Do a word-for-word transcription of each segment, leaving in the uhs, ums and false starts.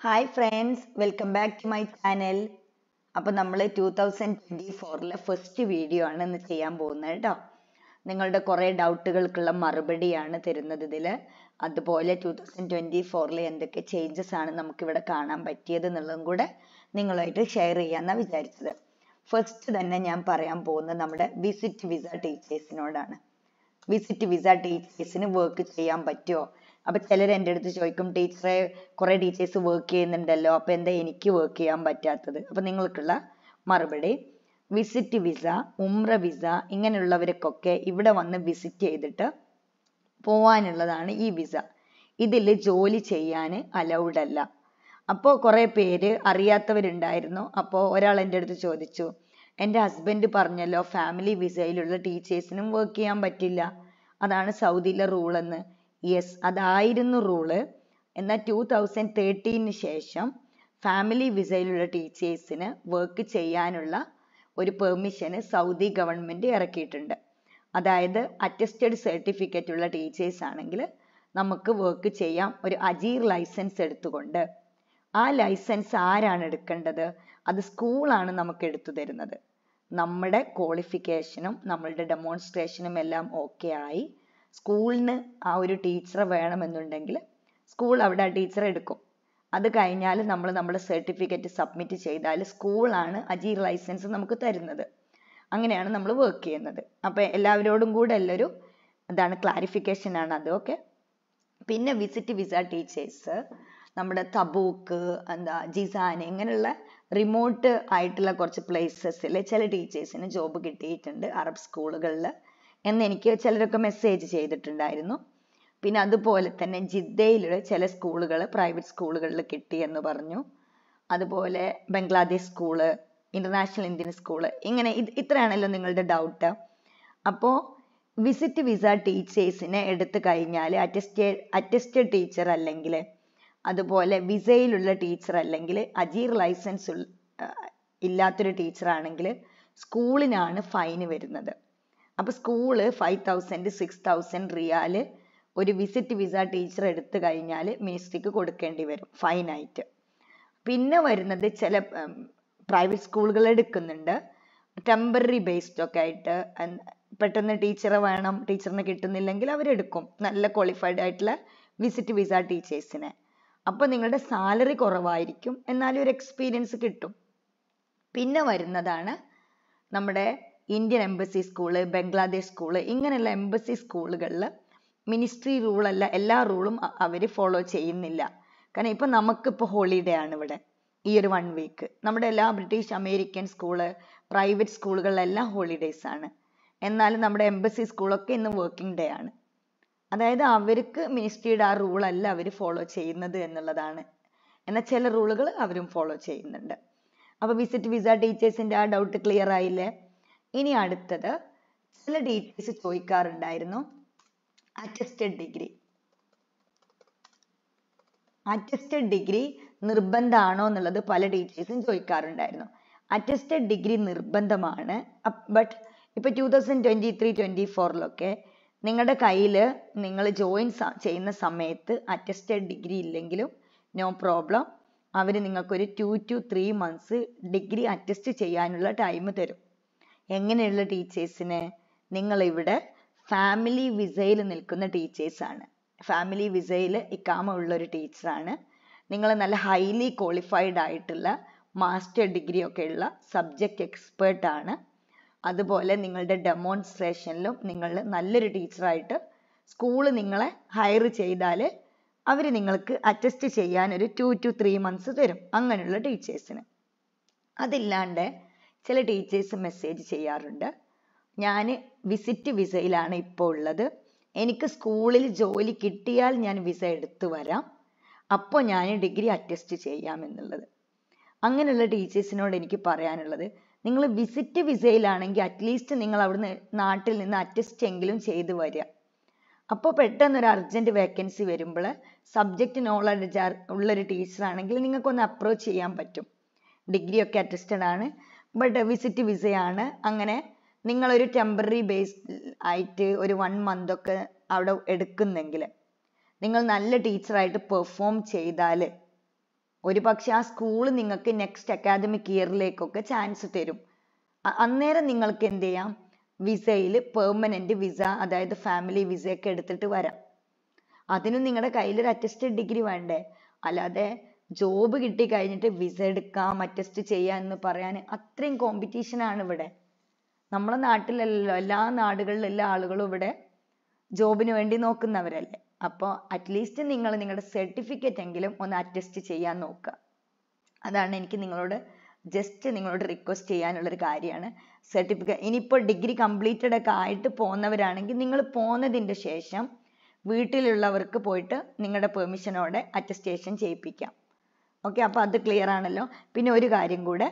Hi friends, welcome back to my channel. അപ്പോൾ നമ്മൾ two thousand twenty ഫോറിലെ first video ആണ് ഇന്ന് ചെയ്യാൻ പോകുന്നത് കേട്ടോ. നിങ്ങളുടെ കുറേ ഡൗട്ടുകൾക്കുള്ള മറുപടിയാണ് തരുന്നത് ഇതിൽ. അതുപോലെ ടൂ തൗസൻഡ് ട്വൻറ്റി ഫോറിൽ എന്തൊക്കെ ചേഞ്ചസ് ആണ് നമുക്കിവിടെ കാണാൻ പറ്റിയത് എന്നുള്ളതും കൂടെ നിങ്ങളുമായിട്ട് ഷെയർ ചെയ്യാമെന്നാണ് വിചാരിച്ചത്. ഫസ്റ്റ് തന്നെ ഞാൻ പറയാൻ പോകുന്നത് നമ്മുടെ വിസിറ്റ് വിസ ടീച്ചേഴ്സിനോടാണ്. വിസിറ്റ് വിസ ടീച്ചേഴ്സിന് വർക്ക് ചെയ്യാൻ പറ്റുമോ? അപ്പൊ ചിലർ എൻ്റെ അടുത്ത് ചോദിക്കും, ടീച്ചറെ കുറെ ടീച്ചേഴ്സ് വർക്ക് ചെയ്യുന്നുണ്ടല്ലോ, അപ്പൊ എന്താ എനിക്ക് വർക്ക് ചെയ്യാൻ പറ്റാത്തത്? അപ്പൊ നിങ്ങൾക്കുള്ള മറുപടി, വിസിറ്റ് വിസ, ഉംറ വിസ ഇങ്ങനെയുള്ളവർക്കൊക്കെ ഇവിടെ വന്ന് വിസിറ്റ് ചെയ്തിട്ട് പോവാനുള്ളതാണ് ഈ വിസ. ഇതിൽ ജോലി ചെയ്യാൻ അലൗഡ് അല്ല. അപ്പോൾ കുറെ പേര് അറിയാത്തവരുണ്ടായിരുന്നു. അപ്പോൾ ഒരാൾ എൻ്റെ അടുത്ത് ചോദിച്ചു, എൻ്റെ ഹസ്ബൻഡ് പറഞ്ഞല്ലോ ഫാമിലി വിസയിലുള്ള ടീച്ചേഴ്സിനും വർക്ക് ചെയ്യാൻ പറ്റില്ല, അതാണ് സൗദിയിലെ റൂൾ എന്ന്. യെസ്, അതായിരുന്നു റൂള്. എന്നാൽ ടൂ തൗസൻഡ് തേർട്ടീന് ശേഷം ഫാമിലി വിസയിലുള്ള ടീച്ചേഴ്സിന് വർക്ക് ചെയ്യാനുള്ള ഒരു പെർമിഷന് സൗദി ഗവൺമെൻറ് ഇറക്കിയിട്ടുണ്ട്. അതായത് അറ്റസ്റ്റഡ് സർട്ടിഫിക്കറ്റ് ഉള്ള ടീച്ചേഴ്സ് ആണെങ്കിൽ നമുക്ക് വർക്ക് ചെയ്യാം, ഒരു അജീർ ലൈസൻസ് എടുത്തുകൊണ്ട്. ആ ലൈസൻസ് ആരാണ് എടുക്കേണ്ടത്? അത് സ്കൂളാണ് നമുക്ക് എടുത്തു തരുന്നത്. നമ്മുടെ ക്വാളിഫിക്കേഷനും നമ്മളുടെ ഡെമോൺസ്ട്രേഷനും എല്ലാം ഓക്കെ ആയി സ്കൂളിന് ആ ഒരു ടീച്ചറെ വേണമെന്നുണ്ടെങ്കിൽ സ്കൂൾ അവിടെ ആ ടീച്ചറെ എടുക്കും. അത് കഴിഞ്ഞാൽ നമ്മൾ നമ്മുടെ സർട്ടിഫിക്കറ്റ് സബ്മിറ്റ് ചെയ്താൽ സ്കൂളാണ് അജീർ ലൈസൻസ് നമുക്ക് തരുന്നത്. അങ്ങനെയാണ് നമ്മൾ വർക്ക് ചെയ്യുന്നത്. അപ്പോൾ എല്ലാവരോടും കൂടെ എല്ലാവരും അതാണ് ക്ലാരിഫിക്കേഷൻ ആണ് അത്. ഓക്കെ. പിന്നെ വിസിറ്റ് വിസ ടീച്ചേഴ്സ് നമ്മുടെ തബൂക്ക്, എന്താ ജിസാൻ ഇങ്ങനെയുള്ള റിമോട്ട് ആയിട്ടുള്ള കുറച്ച് പ്ലേസസിൽ ചില ടീച്ചേഴ്സിന് ജോബ് കിട്ടിയിട്ടുണ്ട് അറബ് സ്കൂളുകളിൽ എന്ന് എനിക്ക് ചിലരൊക്കെ മെസ്സേജ് ചെയ്തിട്ടുണ്ടായിരുന്നു. പിന്നെ അതുപോലെ തന്നെ ജിദ്ദയിലുള്ള ചില സ്കൂളുകൾ പ്രൈവറ്റ് സ്കൂളുകളിൽ കിട്ടി എന്ന് പറഞ്ഞു. അതുപോലെ Bangladesh school, international Indian school, ഇങ്ങനെ ഇത് ഇത്രയാണല്ലോ നിങ്ങളുടെ ഡൗട്ട്. അപ്പോൾ വിസിറ്റ് വിസ ടീച്ചേഴ്സിനെ എടുത്തു കഴിഞ്ഞാൽ അറ്റസ്റ്റഡ് അറ്റസ്റ്റഡ് ടീച്ചർ അല്ലെങ്കിൽ അതുപോലെ വിസയിലുള്ള ടീച്ചർ അല്ലെങ്കിൽ അജീർ ലൈസൻസ് ഇല്ലാത്തൊരു ടീച്ചർ ആണെങ്കിൽ സ്കൂളിനാണ് ഫൈന് വരുന്നത്. അപ്പോൾ school five thousand six thousand റിയാൽ ഒരു വിസിറ്റ് വിസ ടീച്ചർ എടുത്തു കഴിഞ്ഞാൽ മിനിസ്ട്രിക്ക് കൊടുക്കേണ്ടി വരും ഫൈനായിട്ട്. പിന്നെ വരുന്നത് ചില പ്രൈവറ്റ് സ്കൂളുകൾ എടുക്കുന്നുണ്ട് ടെമ്പററി ബേസ്ഡ് ഒക്കെ ആയിട്ട്. പെട്ടെന്ന് ടീച്ചറെ വേണം, ടീച്ചറിനെ കിട്ടുന്നില്ലെങ്കിൽ അവരെടുക്കും നല്ല ക്വാളിഫൈഡ് ആയിട്ടുള്ള വിസിറ്റ് വിസ ടീച്ചേഴ്സിനെ. അപ്പോൾ നിങ്ങളുടെ സാലറി കുറവായിരിക്കും, എന്നാലും ഒരു എക്സ്പീരിയൻസ് കിട്ടും. പിന്നെ വരുന്നതാണ് നമ്മുടെ Indian embassy school, Bangladesh school, ഇങ്ങനെയുള്ള എംബസി സ്കൂളുകളിൽ മിനിസ്ട്രി റൂളല്ല, എല്ലാ റൂളും അവർ ഫോളോ ചെയ്യുന്നില്ല. കാരണം ഇപ്പം നമുക്കിപ്പോൾ ഹോളിഡേ ആണ് ഇവിടെ ഈ ഒരു വൺ വീക്ക്. നമ്മുടെ എല്ലാ ബ്രിട്ടീഷ് അമേരിക്കൻ സ്കൂള് പ്രൈവറ്റ് സ്കൂളുകളിലെല്ലാം ഹോളിഡേയ്സ് ആണ്. എന്നാലും നമ്മുടെ എംബസി സ്കൂളൊക്കെ ഇന്ന് വർക്കിംഗ് ഡേ ആണ്. അതായത് അവർക്ക് മിനിസ്ട്രിയുടെ ആ റൂളല്ല അവർ ഫോളോ ചെയ്യുന്നത് എന്നുള്ളതാണ്. എന്നാൽ ചില റൂളുകൾ അവരും ഫോളോ ചെയ്യുന്നുണ്ട്. അപ്പോൾ വിസിറ്റ് വിസ ടീച്ചേഴ്സിൻ്റെ ആ ഡൗട്ട് ക്ലിയർ ആയില്ലേ? ഇനി അടുത്തത്, ചില ടീച്ചേഴ്സ് ചോദിക്കാറുണ്ടായിരുന്നു അറ്റസ്റ്റഡ് ഡിഗ്രി. അറ്റസ്റ്റഡ് ഡിഗ്രി നിർബന്ധമാണോ എന്നുള്ളത് പല ടീച്ചേഴ്സും ചോദിക്കാറുണ്ടായിരുന്നു. അറ്റസ്റ്റഡ് ഡിഗ്രി നിർബന്ധമാണ്. ബട്ട് ഇപ്പൊ two thousand twenty three twenty ഫോറിലൊക്കെ നിങ്ങളുടെ കയ്യിൽ നിങ്ങൾ ജോയിൻ ചെയ്യുന്ന സമയത്ത് അറ്റസ്റ്റഡ് ഡിഗ്രി ഇല്ലെങ്കിലും നോ പ്രോബ്ലം, അവർ നിങ്ങൾക്കൊരു two to three months degree attest ചെയ്യാനുള്ള ടൈം തരും. എങ്ങനെയുള്ള ടീച്ചേഴ്സിന്? നിങ്ങളിവിടെ ഫാമിലി വിസയിൽ നിൽക്കുന്ന ടീച്ചേഴ്സാണ്. ഫാമിലി വിസയിൽ ഇക്കാമ ഉള്ളൊരു ടീച്ചറാണ്. നിങ്ങൾ നല്ല ഹൈലി ക്വാളിഫൈഡ് ആയിട്ടുള്ള മാസ്റ്റർ ഡിഗ്രി ഒക്കെ ഉള്ള സബ്ജക്റ്റ് എക്സ്പേർട്ടാണ്. അതുപോലെ നിങ്ങളുടെ ഡെമോൺസ്ട്രേഷനിലും നിങ്ങൾ നല്ലൊരു ടീച്ചറായിട്ട് സ്കൂൾ നിങ്ങളെ ഹയർ ചെയ്താൽ അവർ നിങ്ങൾക്ക് അറ്റസ്റ്റ് ചെയ്യാൻ ഒരു ടു ടു ത്രീ മന്ത്സ് തരും, അങ്ങനെയുള്ള ടീച്ചേഴ്സിന്. അതില്ലാണ്ട് ചില ടീച്ചേഴ്സ് മെസ്സേജ് ചെയ്യാറുണ്ട്, ഞാൻ വിസിറ്റ് വിസയിലാണ് ഇപ്പോൾ ഉള്ളത്, എനിക്ക് സ്കൂളിൽ ജോലി കിട്ടിയാൽ ഞാൻ വിസ എടുത്തു വരാം, അപ്പോൾ ഞാൻ ഡിഗ്രി അറ്റസ്റ്റ് ചെയ്യാം എന്നുള്ളത്. അങ്ങനെയുള്ള ടീച്ചേഴ്സിനോട് എനിക്ക് പറയാനുള്ളത്, നിങ്ങൾ വിസിറ്റ് വിസയിലാണെങ്കിൽ അറ്റ്ലീസ്റ്റ് നിങ്ങൾ അവിടുന്ന് നാട്ടിൽ നിന്ന് അറ്റസ്റ്റ് എങ്കിലും ചെയ്തു വരിക. അപ്പോൾ പെട്ടെന്ന് ഒരു അർജന്റ് വേക്കൻസി വരുമ്പോൾ സബ്ജക്റ്റ് നോളജ് ഉള്ളൊരു ടീച്ചറാണെങ്കിൽ നിങ്ങൾക്കൊന്ന് അപ്രോച്ച് ചെയ്യാൻ പറ്റും. ഡിഗ്രി ഒക്കെ അറ്റസ്റ്റഡ് ആണ്, ബട്ട് വിസിറ്റ് വിസയാണ്. അങ്ങനെ നിങ്ങളൊരു ടെമ്പററി ബേസ്ഡ് ആയിട്ട് ഒരു വൺ മന്ത് ഒക്കെ അവിടെ എടുക്കുന്നെങ്കിൽ നിങ്ങൾ നല്ല ടീച്ചറായിട്ട് പെർഫോം ചെയ്താൽ ഒരു പക്ഷെ ആ സ്കൂൾ നിങ്ങൾക്ക് നെക്സ്റ്റ് അക്കാദമിക് ഇയറിലേക്കൊക്കെ ചാൻസ് തരും. അന്നേരം നിങ്ങൾക്ക് എന്ത് ചെയ്യാം, വിസയിൽ പെർമനന്റ് വിസ, അതായത് ഫാമിലി വിസ ഒക്കെ എടുത്തിട്ട് വരാം. അതിനും നിങ്ങളുടെ കയ്യിൽ ഒരു അറ്റസ്റ്റഡ് ഡിഗ്രി വേണ്ടേ? അല്ലാതെ ജോബ് കിട്ടി കഴിഞ്ഞിട്ട് വിസ എടുക്കാം, അറ്റസ്റ്റ് ചെയ്യാം എന്ന് പറയാൻ അത്രയും കോമ്പറ്റീഷൻ ആണ് ഇവിടെ. നമ്മളെ നാട്ടിലല്ലോ, എല്ലാ നാടുകളിലും എല്ലാ ആളുകളും ഇവിടെ ജോബിന് വേണ്ടി നോക്കുന്നവരല്ലേ. അപ്പോൾ അറ്റ്ലീസ്റ്റ് നിങ്ങൾ നിങ്ങളുടെ സർട്ടിഫിക്കറ്റ് എങ്കിലും ഒന്ന് അറ്റസ്റ്റ് ചെയ്യാൻ നോക്കുക. അതാണ് എനിക്ക് നിങ്ങളോട് ജസ്റ്റ് നിങ്ങളോട് റിക്വസ്റ്റ് ചെയ്യാനുള്ളൊരു കാര്യമാണ്. സർട്ടിഫിക്കറ്റ് ഇനിയിപ്പോൾ ഡിഗ്രി കംപ്ലീറ്റഡ് ഒക്കെ ആയിട്ട് പോകുന്നവരാണെങ്കിൽ നിങ്ങൾ പോകുന്നതിൻ്റെ ശേഷം വീട്ടിലുള്ളവർക്ക് പോയിട്ട് നിങ്ങളുടെ പെർമിഷനോടെ അറ്റസ്റ്റേഷൻ ചെയ്യിപ്പിക്കാം. ഓക്കെ, അപ്പോൾ അത് ക്ലിയർ ആണല്ലോ. പിന്നെ ഒരു കാര്യം കൂടെ,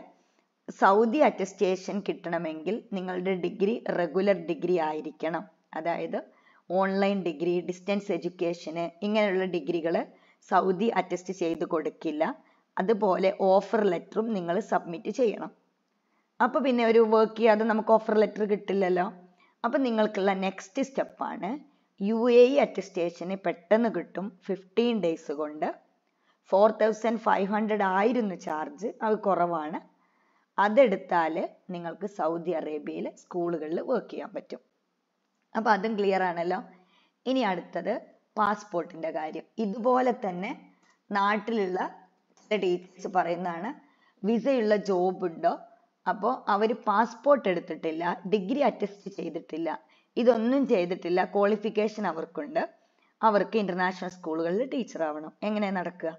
സൗദി അറ്റസ്റ്റേഷൻ കിട്ടണമെങ്കിൽ നിങ്ങളുടെ ഡിഗ്രി റെഗുലർ ഡിഗ്രി ആയിരിക്കണം. അതായത് ഓൺലൈൻ ഡിഗ്രി, ഡിസ്റ്റൻസ് എഡ്യൂക്കേഷന്, ഇങ്ങനെയുള്ള ഡിഗ്രികൾ സൗദി അറ്റസ്റ്റ് ചെയ്ത് കൊടുക്കില്ല. അതുപോലെ ഓഫർ ലെറ്ററും നിങ്ങൾ സബ്മിറ്റ് ചെയ്യണം. അപ്പോൾ പിന്നെ ഒരു വർക്ക് ചെയ്യാതെ നമുക്ക് ഓഫർ ലെറ്റർ കിട്ടില്ലല്ലോ. അപ്പം നിങ്ങൾക്കുള്ള നെക്സ്റ്റ് സ്റ്റെപ്പാണ് യു എ ഇ അറ്റസ്റ്റേഷന് പെട്ടെന്ന് കിട്ടും, ഫിഫ്റ്റീൻ ഡേയ്സ് കൊണ്ട്. ഫോർ തൗസൻഡ് ഫൈവ് ഹൺഡ്രഡ് ആയിരുന്നു ചാർജ്, അത് കുറവാണ്. അതെടുത്താൽ നിങ്ങൾക്ക് സൗദി അറേബ്യയിൽ സ്കൂളുകളിൽ വർക്ക് ചെയ്യാൻ പറ്റും. അപ്പോൾ അതും ക്ലിയർ ആണല്ലോ. ഇനി അടുത്തത് പാസ്പോർട്ടിൻ്റെ കാര്യം. ഇതുപോലെ തന്നെ നാട്ടിലുള്ള ചില ടീച്ചേഴ്സ് പറയുന്നതാണ്, വിസയുള്ള ജോബ് ഉണ്ടോ? അപ്പോൾ അവർ പാസ്പോർട്ട് എടുത്തിട്ടില്ല, ഡിഗ്രി അറ്റസ്റ്റ് ചെയ്തിട്ടില്ല, ഇതൊന്നും ചെയ്തിട്ടില്ല, ക്വാളിഫിക്കേഷൻ അവർക്കുണ്ട്, അവർക്ക് ഇൻ്റർനാഷണൽ സ്കൂളുകളിൽ ടീച്ചർ ആവണം. എങ്ങനെ നടക്കുക?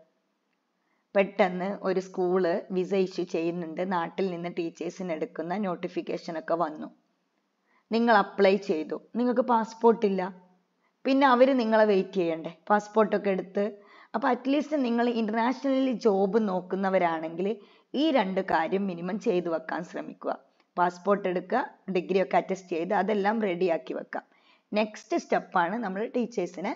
പെട്ടെന്ന് ഒരു സ്കൂള് വിസ ഇഷ്യൂ ചെയ്യുന്നുണ്ട്, നാട്ടിൽ നിന്ന് ടീച്ചേഴ്സിന് എടുക്കുന്ന നോട്ടിഫിക്കേഷൻ ഒക്കെ വന്നു, നിങ്ങൾ അപ്ലൈ ചെയ്തു, നിങ്ങൾക്ക് പാസ്പോർട്ട് ഇല്ല, പിന്നെ അവർ നിങ്ങളെ വെയിറ്റ് ചെയ്യണ്ടേ പാസ്പോർട്ടൊക്കെ എടുത്ത്? അപ്പോൾ അറ്റ്ലീസ്റ്റ് നിങ്ങൾ ഇൻ്റർനാഷണലി ജോബ് നോക്കുന്നവരാണെങ്കിൽ ഈ രണ്ട് കാര്യം മിനിമം ചെയ്തു വെക്കാൻ ശ്രമിക്കുക. പാസ്പോർട്ട് എടുക്കുക, ഡിഗ്രി ഒക്കെ അറ്റസ്റ്റ് ചെയ്ത് അതെല്ലാം റെഡിയാക്കി വെക്കാം. നെക്സ്റ്റ് സ്റ്റെപ്പാണ് നമ്മൾ ടീച്ചേഴ്സിനെ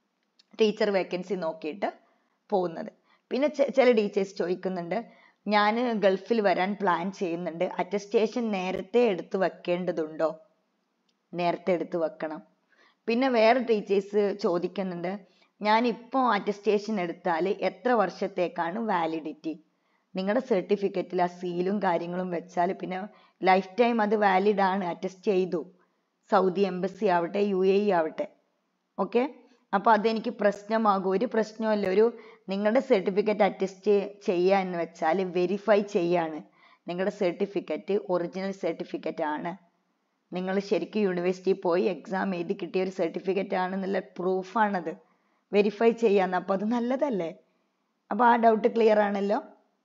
ടീച്ചർ വേക്കൻസി നോക്കിയിട്ട് പോകുന്നത്. പിന്നെ ചില ടീച്ചേഴ്സ് ചോദിക്കുന്നുണ്ട്, ഞാൻ ഗൾഫിൽ വരാൻ പ്ലാൻ ചെയ്യുന്നുണ്ട്, അറ്റസ്റ്റേഷൻ നേരത്തെ എടുത്ത് വെക്കേണ്ടതുണ്ടോ? നേരത്തെ എടുത്ത് വെക്കണം. പിന്നെ വേറെ ടീച്ചേഴ്സ് ചോദിക്കുന്നുണ്ട്, ഞാനിപ്പോൾ അറ്റസ്റ്റേഷൻ എടുത്താൽ എത്ര വർഷത്തേക്കാണ് വാലിഡിറ്റി? നിങ്ങളുടെ സർട്ടിഫിക്കറ്റിൽ ആ സീലും കാര്യങ്ങളും വെച്ചാൽ പിന്നെ ലൈഫ് ടൈം അത് വാലിഡ് ആണ്, അറ്റസ്റ്റ് ചെയ്തു, സൗദി എംബസി ആവട്ടെ യു എ ഇ ആവട്ടെ. ഓക്കെ, അപ്പോൾ അതെനിക്ക് പ്രശ്നമാകും? ഒരു പ്രശ്നമല്ല. ഒരു നിങ്ങളുടെ സർട്ടിഫിക്കറ്റ് അറ്റസ്റ്റ് ചെയ്യുക എന്ന് വെച്ചാൽ വെരിഫൈ ചെയ്യാണ്, നിങ്ങളുടെ സർട്ടിഫിക്കറ്റ് ഒറിജിനൽ സർട്ടിഫിക്കറ്റ് ആണ്, നിങ്ങൾ ശരിക്കും യൂണിവേഴ്സിറ്റി പോയി എക്സാം എഴുതി കിട്ടിയ ഒരു സർട്ടിഫിക്കറ്റ് ആണെന്നുള്ള പ്രൂഫാണത്, വെരിഫൈ ചെയ്യാന്ന്. അപ്പോൾ അത് നല്ലതല്ലേ? അപ്പോൾ ആ ഡൗട്ട് ക്ലിയർ ആണല്ലോ.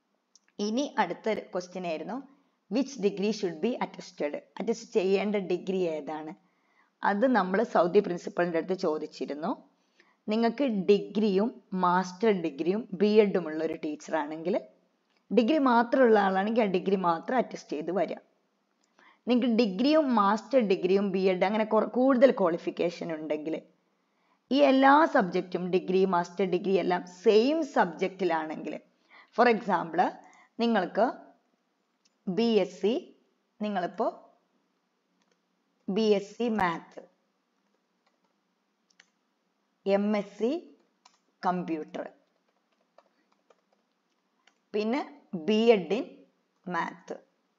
ഇനി അടുത്ത ക്വസ്റ്റ്യൻ ആയിരുന്നു, which degree should be attested? Attest ചെയ്യേണ്ട ഡിഗ്രി ഏതാണ്? അത് നമ്മൾ സൗദി പ്രിൻസിപ്പളിൻ്റെ അടുത്ത് ചോദിച്ചിരുന്നു. നിങ്ങൾക്ക് ഡിഗ്രിയും മാസ്റ്റർ ഡിഗ്രിയും ബി എഡും ഉള്ള ഒരു ടീച്ചറാണെങ്കിൽ, ഡിഗ്രി മാത്രമുള്ള ആളാണെങ്കിൽ ആ ഡിഗ്രി മാത്രം അറ്റസ്റ്റ് ചെയ്ത് വരിക. നിങ്ങൾക്ക് ഡിഗ്രിയും മാസ്റ്റർ ഡിഗ്രിയും ബി എഡ് അങ്ങനെ കൂടുതൽ ക്വാളിഫിക്കേഷൻ ഉണ്ടെങ്കിൽ, ഈ എല്ലാ സബ്ജക്റ്റും ഡിഗ്രി മാസ്റ്റർ ഡിഗ്രി എല്ലാം സെയിം സബ്ജക്റ്റിലാണെങ്കിൽ, ഫോർ എക്സാമ്പിൾ നിങ്ങൾക്ക് ബി എസ് സി നിങ്ങളിപ്പോൾ B S C math, M S C computer, പിന്നെ ബി എഡ് ഇൻ മാത്ത്,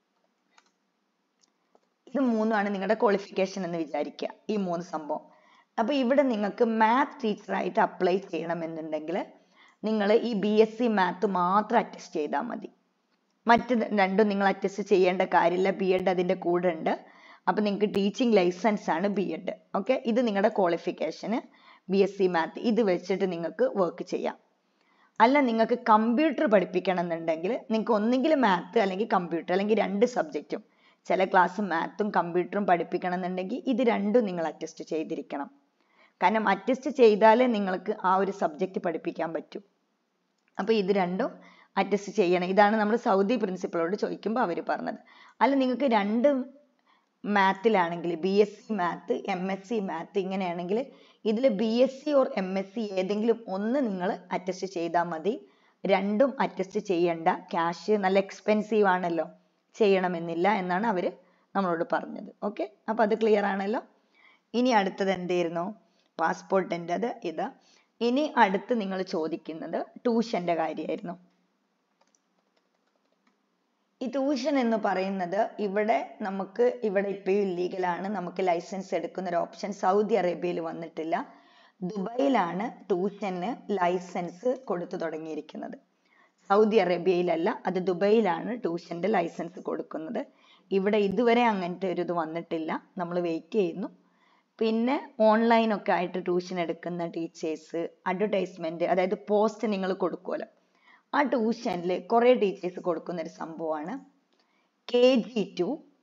ഇത് മൂന്നുമാണ് നിങ്ങളുടെ ക്വാളിഫിക്കേഷൻ എന്ന് വിചാരിക്കുക, ഈ മൂന്ന് സംഭവം. അപ്പോൾ ഇവിടെ നിങ്ങൾക്ക് മാത്ത് ടീച്ചറായിട്ട് അപ്ലൈ ചെയ്യണമെന്നുണ്ടെങ്കിൽ നിങ്ങൾ ഈ ബി എസ് സി മാത്ത് മാത്രം അറ്റസ്റ്റ് ചെയ്താൽ മതി. മറ്റ് രണ്ടും നിങ്ങൾ അറ്റസ്റ്റ് ചെയ്യേണ്ട കാര്യമില്ല, ബി എഡ് അതിൻ്റെ കൂടെ ഉണ്ട്. അപ്പോൾ നിങ്ങൾക്ക് ടീച്ചിങ് ലൈസൻസ് ആണ് ബി എഡ്. ഓക്കെ, ഇത് നിങ്ങളുടെ ക്വാളിഫിക്കേഷന് ബി എസ് സി മാത്ത്, ഇത് വെച്ചിട്ട് നിങ്ങൾക്ക് വർക്ക് ചെയ്യാം. അല്ല നിങ്ങൾക്ക് കമ്പ്യൂട്ടർ പഠിപ്പിക്കണം എന്നുണ്ടെങ്കിൽ നിങ്ങൾക്ക് ഒന്നെങ്കിൽ മാത്ത് അല്ലെങ്കിൽ കമ്പ്യൂട്ടർ, അല്ലെങ്കിൽ രണ്ട് സബ്ജക്റ്റും, ചില ക്ലാസ് മാത്തും കമ്പ്യൂട്ടറും പഠിപ്പിക്കണം എന്നുണ്ടെങ്കിൽ ഇത് രണ്ടും നിങ്ങൾ അറ്റസ്റ്റ് ചെയ്തിരിക്കണം. കാരണം അറ്റസ്റ്റ് ചെയ്താലേ നിങ്ങൾക്ക് ആ ഒരു സബ്ജക്റ്റ് പഠിപ്പിക്കാൻ പറ്റൂ. അപ്പോൾ ഇത് രണ്ടും അറ്റസ്റ്റ് ചെയ്യണം. ഇതാണ് നമ്മൾ സൗദി പ്രിൻസിപ്പളോട് ചോദിക്കുമ്പോൾ അവർ പറഞ്ഞത്. അല്ല നിങ്ങൾക്ക് രണ്ടും മാത്തിലാണെങ്കിൽ, B S C math M S C math ഇങ്ങനെയാണെങ്കിൽ ഇതിൽ B S C or M S C ഏതെങ്കിലും ഒന്ന് നിങ്ങൾ അറ്റസ്റ്റ് ചെയ്താൽ മതി. രണ്ടും അറ്റസ്റ്റ് ചെയ്യേണ്ട, ക്യാഷ് നല്ല എക്സ്പെൻസീവ് ആണല്ലോ, ചെയ്യണമെന്നില്ല എന്നാണ് അവർ നമ്മളോട് പറഞ്ഞത്. ഓക്കെ, അപ്പോൾ അത് ക്ലിയർ ആണല്ലോ. ഇനി അടുത്തത് എന്തായിരുന്നു? പാസ്പോർട്ടിൻ്റെത് ഇത്. ഇനി അടുത്ത് നിങ്ങൾ ചോദിക്കുന്നത് ട്യൂഷൻ്റെ കാര്യമായിരുന്നു. ഈ ട്യൂഷൻ എന്ന് പറയുന്നത് ഇവിടെ നമുക്ക് ഇവിടെ ഇപ്പോഴും ഇല്ലീഗൽ ആണ്, നമുക്ക് ലൈസൻസ് എടുക്കുന്ന ഒരു ഓപ്ഷൻ സൗദി അറേബ്യയിൽ വന്നിട്ടില്ല. ദുബൈയിലാണ് ട്യൂഷന് ലൈസൻസ് കൊടുത്തു തുടങ്ങിയിരിക്കുന്നത്. സൗദി അറേബ്യയിലല്ല, അത് ദുബൈയിലാണ് ട്യൂഷന്റെ ലൈസൻസ് കൊടുക്കുന്നത്. ഇവിടെ ഇതുവരെ അങ്ങനത്തെ ഒരു ഇത് വന്നിട്ടില്ല, നമ്മൾ വെയിറ്റ് ചെയ്യുന്നു. പിന്നെ ഓൺലൈൻ ഒക്കെ ആയിട്ട് ട്യൂഷൻ എടുക്കുന്ന ടീച്ചേഴ്സ് അഡ്വർടൈസ്മെന്റ്, അതായത് പോസ്റ്റ് നിങ്ങൾ കൊടുക്കുമല്ലോ, ആ ട്യൂഷനിൽ കുറേ ടീച്ചേഴ്സ് കൊടുക്കുന്ന ഒരു സംഭവമാണ് കെ ജി ടു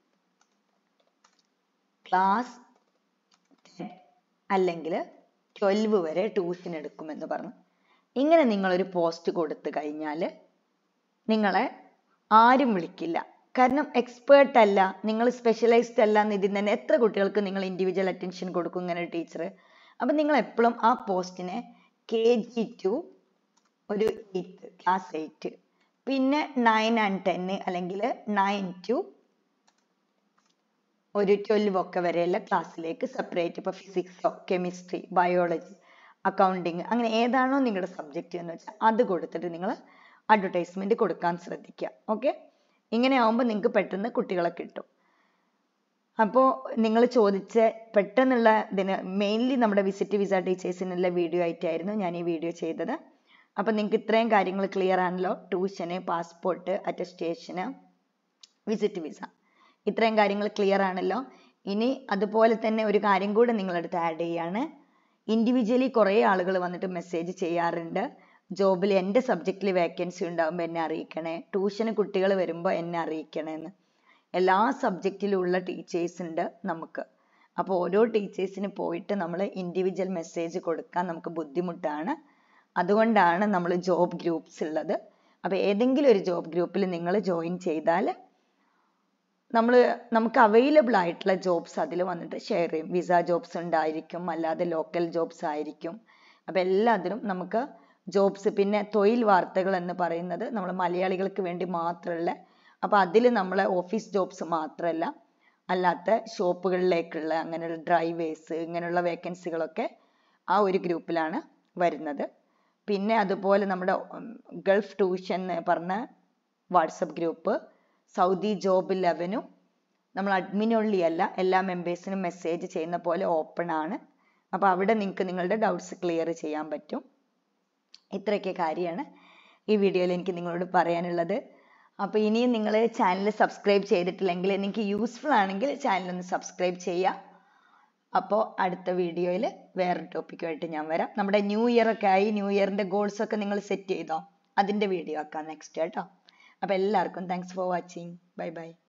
ക്ലാസ് അല്ലെങ്കിൽ ട്വൽവ് വരെ ട്യൂഷൻ എടുക്കുമെന്ന് പറഞ്ഞു. ഇങ്ങനെ നിങ്ങളൊരു പോസ്റ്റ് കൊടുത്തു കഴിഞ്ഞാൽ നിങ്ങളെ ആരും വിളിക്കില്ല. കാരണം എക്സ്പേർട്ട് അല്ല, നിങ്ങൾ സ്പെഷ്യലൈസ്ഡ് അല്ല എന്ന് ഇതിൽ തന്നെ എത്ര കുട്ടികൾക്ക് നിങ്ങൾ ഇൻഡിവിജ്വൽ അറ്റൻഷൻ കൊടുക്കും ഇങ്ങനെ ടീച്ചർ. അപ്പം നിങ്ങൾ എപ്പോഴും ആ പോസ്റ്റിനെ കെ ജി ടു ഒരു എയ്ത്ത് ക്ലാസ് എയ്റ്റ്, പിന്നെ നയൻ ആൻഡ് ടെൻ അല്ലെങ്കിൽ നയൻ ടു ഒരു ട്വൽവ് ഒക്കെ വരെയുള്ള ക്ലാസ്സിലേക്ക് സെപ്പറേറ്റ്, ഇപ്പോൾ ഫിസിക്സോ കെമിസ്ട്രി ബയോളജി അക്കൗണ്ടിങ് അങ്ങനെ ഏതാണോ നിങ്ങളുടെ സബ്ജക്റ്റ് എന്ന് വെച്ചാൽ അത് കൊടുത്തിട്ട് നിങ്ങൾ അഡ്വർടൈസ്മെന്റ് കൊടുക്കാൻ ശ്രദ്ധിക്കുക. ഓക്കെ, ഇങ്ങനെ ആവുമ്പോൾ നിങ്ങൾക്ക് പെട്ടെന്ന് കുട്ടികളെ കിട്ടും. അപ്പോൾ നിങ്ങൾ ചോദിച്ച പെട്ടെന്നുള്ള ഇതിന് മെയിൻലി നമ്മുടെ വിസിറ്റ് വിസ ടീച്ചേഴ്സിനുള്ള വീഡിയോ ആയിട്ടായിരുന്നു ഞാൻ ഈ വീഡിയോ ചെയ്തത്. അപ്പം നിങ്ങൾക്ക് ഇത്രയും കാര്യങ്ങൾ ക്ലിയർ ആണല്ലോ. ട്യൂഷന്, പാസ്പോർട്ട്, അറ്റസ്റ്റേഷന്, വിസിറ്റ് വിസ, ഇത്രയും കാര്യങ്ങൾ ക്ലിയർ ആണല്ലോ. ഇനി അതുപോലെ തന്നെ ഒരു കാര്യം കൂടെ നിങ്ങളടുത്ത് ആഡ് ചെയ്യാണ്. ഇൻഡിവിജ്വലി കുറേ ആളുകൾ വന്നിട്ട് മെസ്സേജ് ചെയ്യാറുണ്ട്, ജോബിൽ എൻ്റെ സബ്ജക്റ്റിൽ വേക്കൻസി ഉണ്ടാകുമ്പോൾ എന്നെ അറിയിക്കണേ, ട്യൂഷന് കുട്ടികൾ വരുമ്പോൾ എന്നെ അറിയിക്കണേ എന്ന്. എല്ലാ സബ്ജക്റ്റിലും ഉള്ള ടീച്ചേഴ്സ് ഉണ്ട് നമുക്ക്. അപ്പോൾ ഓരോ ടീച്ചേഴ്സിന് പോയിട്ട് നമ്മൾ ഇൻഡിവിജ്വൽ മെസ്സേജ് കൊടുക്കാൻ നമുക്ക് ബുദ്ധിമുട്ടാണ്. അതുകൊണ്ടാണ് നമ്മൾ ജോബ് ഗ്രൂപ്പ്സ് ഉള്ളത്. അപ്പോൾ ഏതെങ്കിലും ഒരു ജോബ് ഗ്രൂപ്പിൽ നിങ്ങൾ ജോയിൻ ചെയ്താൽ നമ്മൾ നമുക്ക് അവൈലബിൾ ആയിട്ടുള്ള ജോബ്സ് അതിൽ വന്നിട്ട് ഷെയർ ചെയ്യും. വിസ ജോബ്സ് ഉണ്ടായിരിക്കും, അല്ലാതെ ലോക്കൽ ജോബ്സ് ആയിരിക്കും. അപ്പോൾ എല്ലാത്തിനും നമുക്ക് ജോബ്സ്, പിന്നെ തൊഴിൽ വാർത്തകൾ എന്ന് പറയുന്നത് നമ്മൾ മലയാളികൾക്ക് വേണ്ടി മാത്രമുള്ള, അപ്പോൾ അതിൽ നമ്മളെ ഓഫീസ് ജോബ്സ് മാത്രമല്ല, അല്ലാത്ത ഷോപ്പുകളിലേക്കുള്ള അങ്ങനെയുള്ള ഡ്രൈവേഴ്സ് ഇങ്ങനെയുള്ള വേക്കൻസികളൊക്കെ ആ ഒരു ഗ്രൂപ്പിലാണ് വരുന്നത്. പിന്നെ അതുപോലെ നമ്മുടെ ഗൾഫ് ട്യൂഷൻ എന്ന് പറഞ്ഞ വാട്സപ്പ് ഗ്രൂപ്പ്, സൗദി ജോബ് ലെവനും നമ്മൾ അഡ്മിൻ ഒള്ളി അല്ല, എല്ലാ മെമ്പേഴ്സിനും മെസ്സേജ് ചെയ്യുന്ന പോലെ ഓപ്പൺ ആണ്. അപ്പോൾ അവിടെ നിങ്ങൾക്ക് നിങ്ങളുടെ ഡൗട്ട്സ് ക്ലിയർ ചെയ്യാൻ പറ്റും. ഇത്രയൊക്കെ കാര്യമാണ് ഈ വീഡിയോയിൽ എനിക്ക് നിങ്ങളോട് പറയാനുള്ളത്. അപ്പോൾ ഇനിയും നിങ്ങൾ ചാനൽ സബ്സ്ക്രൈബ് ചെയ്തിട്ടില്ലെങ്കിൽ, നിങ്ങൾക്ക് യൂസ്ഫുൾ ആണെങ്കിൽ ചാനൽ ഒന്ന് സബ്സ്ക്രൈബ് ചെയ്യുക. അപ്പോൾ അടുത്ത വീഡിയോയിൽ വേറൊരു ടോപ്പിക്കുമായിട്ട് ഞാൻ വരാം. നമ്മുടെ ന്യൂ ഇയർ ഒക്കെ ആയി, ന്യൂ ഇയറിൻ്റെ ഗോൾസ് ഒക്കെ നിങ്ങൾ സെറ്റ് ചെയ്തോ, അതിൻ്റെ വീഡിയോ ആക്കാം നെക്സ്റ്റ് കേട്ടോ. അപ്പോൾ എല്ലാവർക്കും thanks for watching. Bye by.